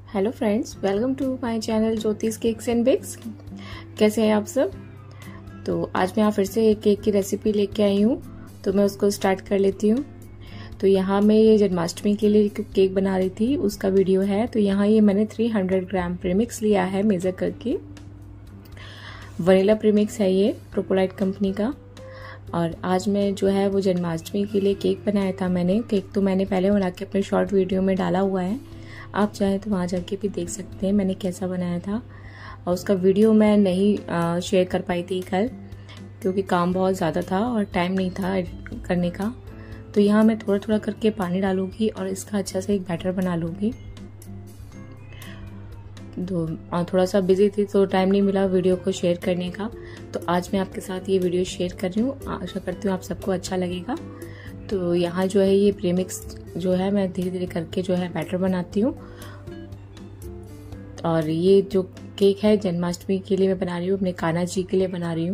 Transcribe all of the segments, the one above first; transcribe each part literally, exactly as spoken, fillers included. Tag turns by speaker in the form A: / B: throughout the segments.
A: Hello friends, welcome to my channel Jyotish cakes and bakes. कैसे हैं आप सब। तो आज मैं यहाँ फिर से एक केक की रेसिपी लेके आई हूँ, तो मैं उसको स्टार्ट कर लेती हूँ। तो यहाँ मैं ये जन्माष्टमी के लिए केक बना रही थी, उसका वीडियो है। तो यहाँ ये मैंने तीन सौ ग्राम प्रीमिक्स लिया है मेजर करके। वनीला प्रीमिक्स है ये, प्रोपोलाइट कंपनी का। और आज मैं जो है वो जन्माष्टमी के लिए केक बनाया था मैंने। केक तो मैंने पहले बना के अपने शॉर्ट वीडियो में डाला हुआ है, आप चाहें तो वहाँ जाके भी देख सकते हैं मैंने कैसा बनाया था। और उसका वीडियो मैं नहीं शेयर कर पाई थी कल, क्योंकि काम बहुत ज़्यादा था और टाइम नहीं था करने का। तो यहाँ मैं थोड़ा थोड़ा करके पानी डालूंगी और इसका अच्छा से एक बैटर बना लूँगी। तो थोड़ा सा बिजी थी तो टाइम नहीं मिला वीडियो को शेयर करने का, तो आज मैं आपके साथ ये वीडियो शेयर कर रही हूँ। आशा करती हूँ आप सबको अच्छा लगेगा। तो यहाँ जो है ये प्रीमिक्स जो है मैं धीरे धीरे करके जो है बैटर बनाती हूँ। और ये जो केक है जन्माष्टमी के लिए मैं बना रही हूँ, अपने कान्हा जी के लिए बना रही हूँ।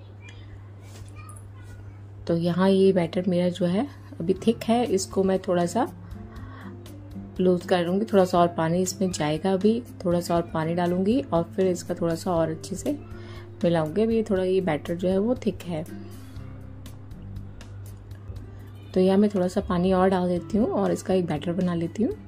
A: तो यहाँ ये बैटर मेरा जो है अभी थिक है, इसको मैं थोड़ा सा लूज करूँगी। थोड़ा सा और पानी इसमें जाएगा, अभी थोड़ा सा और पानी डालूंगी और फिर इसका थोड़ा सा और अच्छे से मिलाऊंगी। अभी थोड़ा ये बैटर जो है वो थिक है, तो यहाँ मैं थोड़ा सा पानी और डाल देती हूँ और इसका एक बैटर बना लेती हूँ।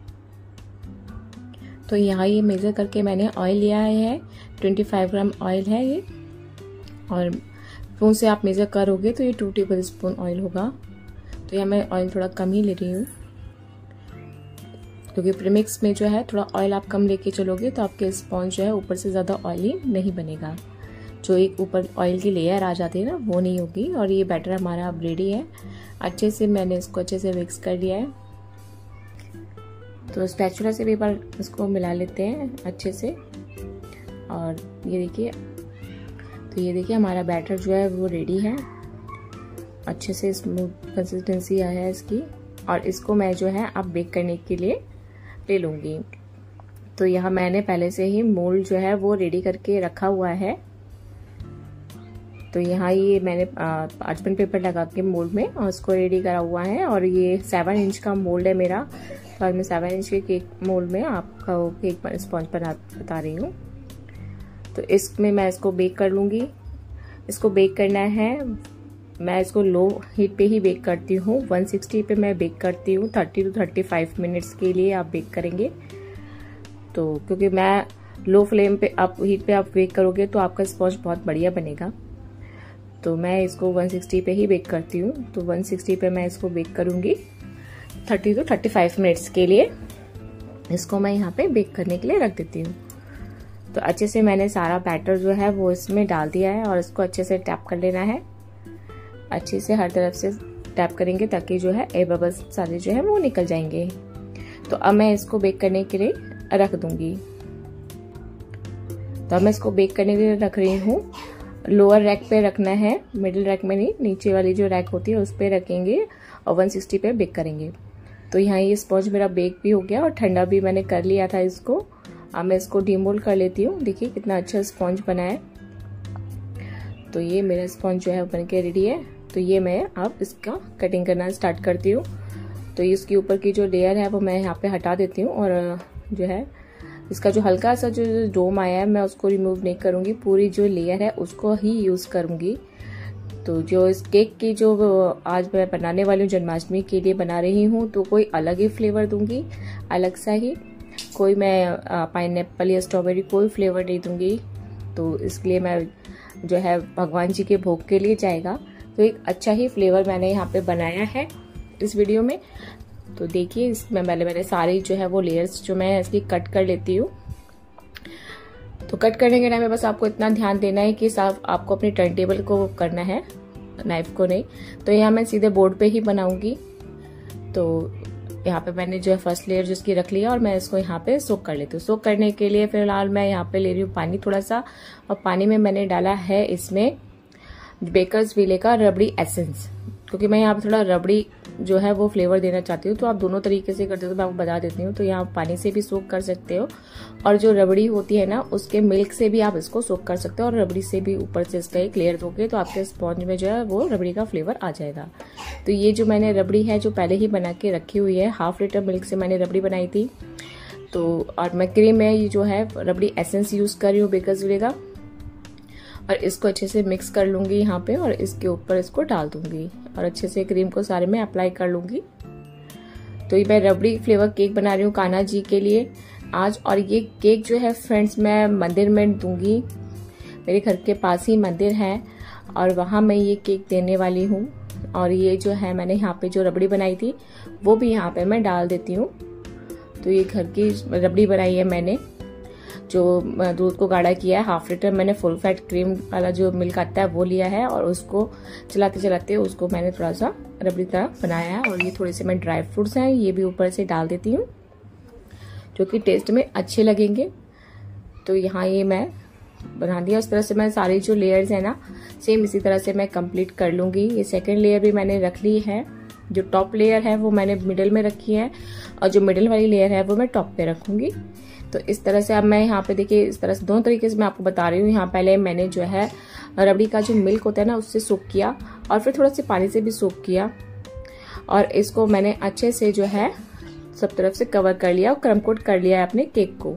A: तो यहाँ ये मेजर करके मैंने ऑयल लिया है, पच्चीस ग्राम ऑयल है ये। और स्पून से आप मेजर करोगे तो ये टू टेबल स्पून ऑयल होगा। तो यहाँ मैं ऑयल थोड़ा कम ही ले रही हूँ, क्योंकि प्रीमिक्स में जो है थोड़ा ऑयल आप कम लेके चलोगे तो आपके स्पॉन्ज जो है ऊपर से ज़्यादा ऑयली नहीं बनेगा। जो एक ऊपर ऑयल की लेयर आ जाती है ना, वो नहीं होगी। और ये बैटर हमारा अब रेडी है। अच्छे से मैंने इसको अच्छे से मिक्स कर लिया है। तो स्पैचुला से भी एक बार इसको मिला लेते हैं अच्छे से। और ये देखिए, तो ये देखिए हमारा बैटर जो है वो रेडी है। अच्छे से स्मूथ कंसिस्टेंसी आया है इसकी। और इसको मैं जो है अब बेक करने के लिए ले लूँगी। तो यहाँ मैंने पहले से ही मोल्ड जो है वो रेडी करके रखा हुआ है। तो यहाँ ये मैंने पार्चमेंट पेपर लगा के मोल्ड में और उसको रेडी करा हुआ है। और ये सेवन इंच का मोल्ड है मेरा। तो आज मैं सेवन इंच के केक मोल्ड में आपका केक स्पॉन्ज बना बता रही हूँ। तो इसमें मैं इसको बेक कर लूँगी। इसको बेक करना है, मैं इसको लो हीट पे ही बेक करती हूँ। एक सौ साठ पे मैं बेक करती हूँ। तीस टू पैंतीस मिनट्स के लिए आप बेक करेंगे। तो क्योंकि मैं लो फ्लेम पे आप हीट पे आप बेक करोगे तो आपका स्पॉन्ज बहुत बढ़िया बनेगा। तो मैं इसको एक सौ साठ पे ही बेक करती हूँ। तो एक सौ साठ पे मैं इसको बेक करूँगी तीस टू पैंतीस मिनट्स के लिए। इसको मैं यहाँ पे बेक करने के लिए रख देती हूँ। तो अच्छे से मैंने सारा बैटर जो है वो इसमें डाल दिया है और इसको अच्छे से टैप कर लेना है। अच्छे से हर तरफ से टैप करेंगे ताकि जो है एयर बबल्स सारे जो है वो निकल जाएंगे। तो अब मैं इसको बेक करने के लिए रख दूंगी। तो अब मैं इसको बेक करने के लिए रख रही हूँ। लोअर रैक पे रखना है, मिडिल रैक में नहीं, नीचे वाली जो रैक होती है उस पे रखेंगे और एक सौ साठ पे बेक करेंगे। तो यहाँ ये स्पॉन्ज मेरा बेक भी हो गया और ठंडा भी मैंने कर लिया था इसको। अब मैं इसको डीमोल्ड कर लेती हूँ। देखिए कितना अच्छा स्पॉन्ज बना है। तो ये मेरा स्पॉन्ज जो है बन के रेडी है। तो ये मैं अब इसका कटिंग करना स्टार्ट करती हूँ। तो इसके ऊपर की जो लेयर है वो मैं यहाँ पे हटा देती हूँ। और जो है इसका जो हल्का सा जो डोम आया है मैं उसको रिमूव नहीं करूँगी, पूरी जो लेयर है उसको ही यूज़ करूँगी। तो जो इस केक की जो आज मैं बनाने वाली हूँ जन्माष्टमी के लिए बना रही हूँ, तो कोई अलग ही फ्लेवर दूंगी, अलग सा ही। कोई मैं पाइनएप्पल या स्ट्रॉबेरी कोई फ्लेवर नहीं दूंगी। तो इसलिए मैं जो है भगवान जी के भोग के लिए जाएगा, तो एक अच्छा ही फ्लेवर मैंने यहाँ पे बनाया है इस वीडियो में। तो देखिए इसमें पहले मैंने सारी जो है वो लेयर्स जो मैं इसकी कट कर लेती हूँ। तो कट करने के टाइम में बस आपको इतना ध्यान देना है कि साफ आपको अपनी टर्न टेबल को करना है, नाइफ को नहीं। तो यहाँ मैं सीधे बोर्ड पे ही बनाऊंगी। तो यहाँ पे मैंने जो है फर्स्ट लेयर जिसकी रख लिया और मैं इसको यहाँ पे सोक कर लेती हूँ। सोक करने के लिए फिलहाल मैं यहाँ पे ले रही हूँ पानी थोड़ा सा, और पानी में मैंने डाला है इसमें बेकर्स विले का रबड़ी एसेंस, क्योंकि मैं यहाँ पे थोड़ा रबड़ी जो है वो फ्लेवर देना चाहती हूँ। तो आप दोनों तरीके से करते हो तो मैं आपको बता देती हूँ। तो यहाँ पानी से भी सोक कर सकते हो, और जो रबड़ी होती है ना उसके मिल्क से भी आप इसको सोक कर सकते हो। और रबड़ी से भी ऊपर से इसका एक लेयर दोगे तो आपके स्पॉन्ज में जो है वो रबड़ी का फ्लेवर आ जाएगा। तो ये जो मैंने रबड़ी है जो पहले ही बना के रखी हुई है, हाफ लीटर मिल्क से मैंने रबड़ी बनाई थी। तो और मैं क्रीम में ये जो है रबड़ी एसेंस यूज़ कर रही हूँ बेकर्सविले का, और इसको अच्छे से मिक्स कर लूँगी यहाँ पे और इसके ऊपर इसको डाल दूँगी और अच्छे से क्रीम को सारे में अप्लाई कर लूँगी। तो ये मैं रबड़ी फ्लेवर केक बना रही हूँ कान्हा जी के लिए आज। और ये केक जो है फ्रेंड्स मैं मंदिर में दूंगी, मेरे घर के पास ही मंदिर है और वहाँ मैं ये केक देने वाली हूँ। और ये जो है मैंने यहाँ पे जो रबड़ी बनाई थी वो भी यहाँ पे मैं डाल देती हूँ। तो ये घर की रबड़ी बनाई है मैंने, जो दूध को गाढ़ा किया है, हाफ लीटर मैंने फुल फैट क्रीम वाला जो मिल्क आता है वो लिया है और उसको चलाते चलाते उसको मैंने थोड़ा सा रबड़ी तरह बनाया है। और ये थोड़े से मैं ड्राई फ्रूट्स हैं ये भी ऊपर से डाल देती हूँ जो कि टेस्ट में अच्छे लगेंगे। तो यहाँ ये मैं बना दिया। उस तरह से मैं सारी जो लेयर्स है ना सेम इसी तरह से मैं कंप्लीट कर लूँगी। ये सेकेंड लेयर भी मैंने रख ली है, जो टॉप लेयर है वो मैंने मिडिल में रखी है और जो मिडिल वाली लेयर है वो मैं टॉप पे रखूंगी। तो इस तरह से अब मैं यहाँ पे देखिए इस तरह से दोनों तरीके से मैं आपको बता रही हूँ। यहाँ पहले मैंने जो है रबड़ी का जो मिल्क होता है ना उससे सोक किया और फिर थोड़ा सा पानी से भी सोक किया और इसको मैंने अच्छे से जो है सब तरफ से कवर कर लिया और क्रम कोट कर लिया है अपने केक को।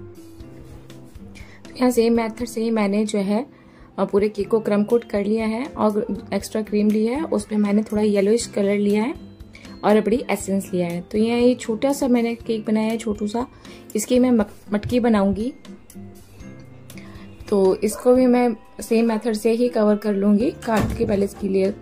A: यहाँ सेम मेथड से ही मैंने जो है पूरे केक को क्रम कोट कर लिया है और एक्स्ट्रा क्रीम लिया है, उसमें मैंने थोड़ा येलोइश कलर लिया है और रबड़ी एसेंस लिया है। तो यहाँ ये छोटा सा मैंने केक बनाया है, छोटू सा, इसकी मैं मटकी बनाऊंगी। तो इसको भी मैं सेम मेथड से ही कवर कर लूंगी, काट के पहले इसकी लेयर,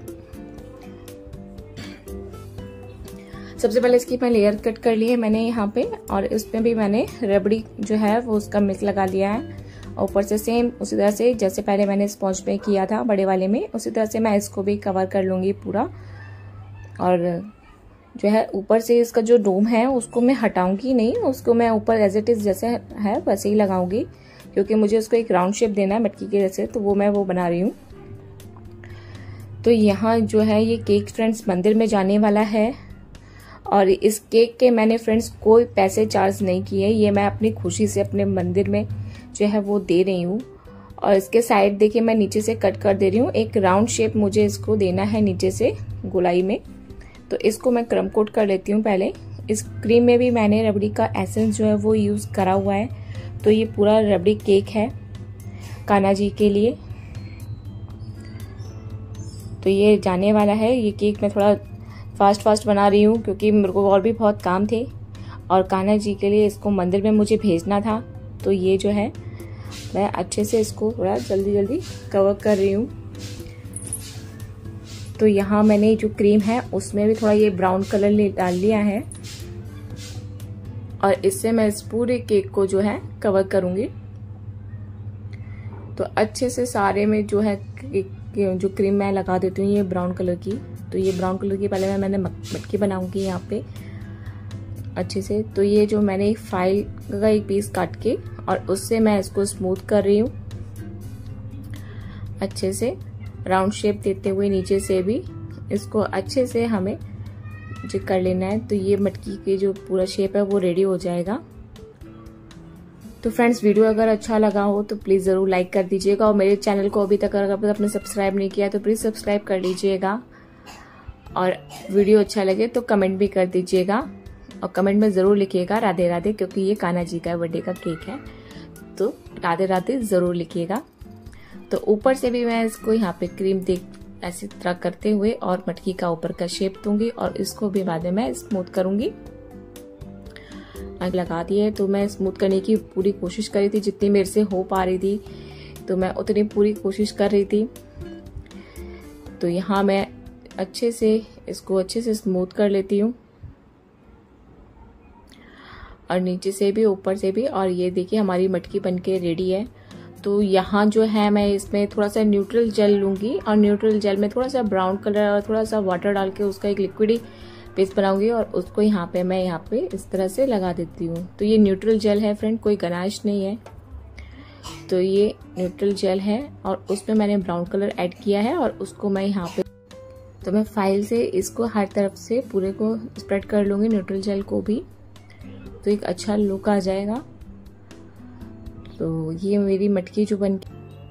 A: सबसे पहले इसकी मैं लेयर कट कर ली है मैंने यहाँ पे और इसमें भी मैंने रबड़ी जो है वो उसका मिल्क लगा लिया है। ऊपर से सेम उसी तरह से जैसे पहले मैंने स्पॉन्ज पे किया था बड़े वाले में, उसी तरह से मैं इसको भी कवर कर लूंगी पूरा। और जो है ऊपर से इसका जो डोम है उसको मैं हटाऊंगी नहीं, उसको मैं ऊपर एज इट इज जैसे है वैसे ही लगाऊंगी क्योंकि मुझे उसको एक राउंड शेप देना है मटकी के जैसे, तो वो मैं वो बना रही हूँ। तो यहाँ जो है ये केक फ्रेंड्स मंदिर में जाने वाला है और इस केक के मैंने फ्रेंड्स कोई पैसे चार्ज नहीं किए, ये मैं अपनी खुशी से अपने मंदिर में जो है वो दे रही हूँ। और इसके साइड देखिए मैं नीचे से कट कर दे रही हूँ, एक राउंड शेप मुझे इसको देना है नीचे से गोलाई में। तो इसको मैं क्रम कोट कर लेती हूँ पहले। इस क्रीम में भी मैंने रबड़ी का एसेंस जो है वो यूज करा हुआ है। तो ये पूरा रबड़ी केक है कान्हा जी के लिए। तो ये जाने वाला है, ये केक मैं थोड़ा फास्ट फास्ट बना रही हूँ क्योंकि मेरे को और भी बहुत काम थे और कान्हा जी के लिए इसको मंदिर में मुझे भेजना था। तो ये जो है मैं अच्छे से इसको थोड़ा जल्दी जल्दी कवर कर रही हूँ। तो यहाँ मैंने जो क्रीम है उसमें भी थोड़ा ये ब्राउन कलर ले डाल लिया है और इससे मैं इस पूरे केक को जो है कवर करूंगी। तो अच्छे से सारे में जो है जो क्रीम मैं लगा देती हूँ ये ब्राउन कलर की। तो ये ब्राउन कलर की पहले मैं मैंने मटकी बनाऊंगी यहाँ पे अच्छे से। तो ये जो मैंने एक फाइल का एक पीस काट के और उससे मैं इसको स्मूथ कर रही हूँ अच्छे से, राउंड शेप देते हुए नीचे से भी इसको अच्छे से हमें जो कर लेना है। तो ये मटकी की जो पूरा शेप है वो रेडी हो जाएगा। तो फ्रेंड्स वीडियो अगर अच्छा लगा हो तो प्लीज जरूर लाइक कर दीजिएगा और मेरे चैनल को अभी तक अगर आपने सब्सक्राइब नहीं किया तो प्लीज सब्सक्राइब कर लीजिएगा और वीडियो अच्छा लगे तो कमेंट भी कर दीजिएगा और कमेंट में जरूर लिखिएगा राधे राधे, क्योंकि ये कान्हा जी का बर्थडे का केक है तो राधे राधे जरूर लिखिएगा। तो ऊपर से भी मैं इसको यहाँ पे क्रीम देख ऐसी तरह करते हुए और मटकी का ऊपर का शेप दूंगी और इसको भी बाद में मैं स्मूथ करूंगी। लगा दिए तो मैं स्मूथ करने की पूरी कोशिश कर रही थी, जितनी मेरे से हो पा रही थी तो मैं उतनी पूरी कोशिश कर रही थी। तो यहाँ मैं अच्छे से इसको अच्छे से स्मूथ कर लेती हूँ और नीचे से भी ऊपर से भी। और ये देखिए हमारी मटकी बनके रेडी है। तो यहाँ जो है मैं इसमें थोड़ा सा न्यूट्रल जेल लूंगी और न्यूट्रल जेल में थोड़ा सा ब्राउन कलर और थोड़ा सा वाटर डाल के उसका एक लिक्विड पेस्ट बनाऊंगी और उसको यहाँ पे मैं यहाँ पे इस तरह से लगा देती हूँ। तो ये न्यूट्रल जेल है फ्रेंड, कोई गनाश नहीं है। तो ये न्यूट्रल जेल है और उसमें मैंने ब्राउन कलर ऐड किया है और उसको मैं यहाँ पे तो मैं फाइल से इसको हर तरफ से पूरे को स्प्रेड कर लूंगी न्यूट्रल जेल को भी, तो एक अच्छा लुक आ जाएगा। तो ये मेरी मटकी जो बन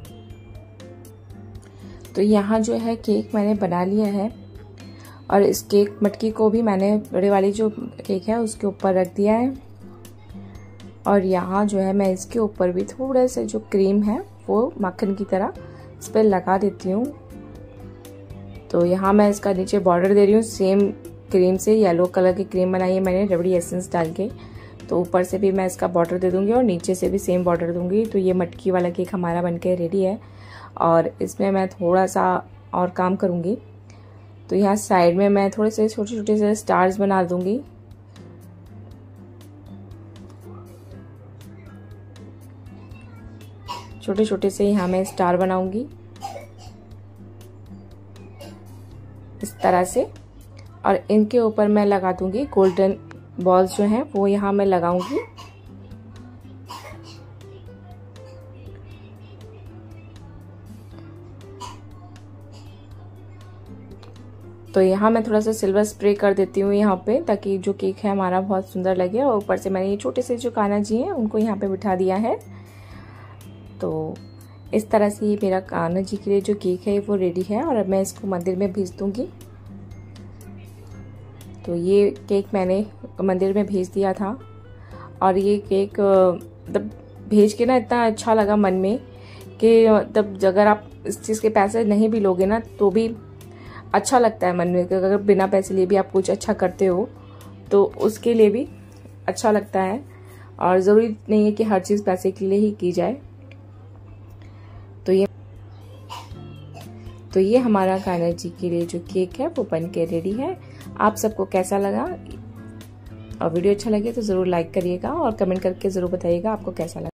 A: तो यहाँ जो है केक मैंने बना लिया है और इस केक मटकी को भी मैंने बड़े वाली जो केक है उसके ऊपर रख दिया है और यहाँ जो है मैं इसके ऊपर भी थोड़ा सा जो क्रीम है वो मक्खन की तरह इस पर लगा देती हूँ। तो यहाँ मैं इसका नीचे बॉर्डर दे रही हूँ सेम क्रीम से। येलो कलर की क्रीम बनाई है मैंने रबड़ी एसेंस डाल के। तो ऊपर से भी मैं इसका बॉर्डर दे दूंगी और नीचे से भी सेम बॉर्डर दूंगी। तो ये मटकी वाला केक हमारा बनके रेडी है। और इसमें मैं थोड़ा सा और काम करूंगी। तो यहाँ साइड में मैं थोड़े से छोटे छोटे से स्टार्स बना दूंगी। छोटे छोटे से यहाँ मैं स्टार बनाऊंगी इस तरह से। और इनके ऊपर मैं लगा दूंगी गोल्डन बॉल्स जो हैं वो यहाँ मैं लगाऊंगी। तो यहाँ मैं थोड़ा सा सिल्वर स्प्रे कर देती हूँ यहाँ पे, ताकि जो केक है हमारा बहुत सुंदर लगे। और ऊपर से मैंने ये छोटे से जो कान्हा जी हैं उनको यहाँ पे बिठा दिया है। तो इस तरह से ये मेरा कान्हा जी के लिए जो केक है वो रेडी है। और अब मैं इसको मंदिर में भेज दूंगी। तो ये केक मैंने मंदिर में भेज दिया था। और ये केक मतलब भेज के ना इतना अच्छा लगा मन में कि मतलब अगर आप इस चीज़ के पैसे नहीं भी लोगे ना तो भी अच्छा लगता है मन में। अगर बिना पैसे लिए भी आप कुछ अच्छा करते हो तो उसके लिए भी अच्छा लगता है। और ज़रूरी नहीं है कि हर चीज़ पैसे के लिए ही की जाए। तो ये तो ये हमारा कान्हा जी के लिए जो केक है वो बन के रेडी है। आप सबको कैसा लगा? और वीडियो अच्छा लगे तो ज़रूर लाइक करिएगा और कमेंट करके ज़रूर बताइएगा आपको कैसा लगा।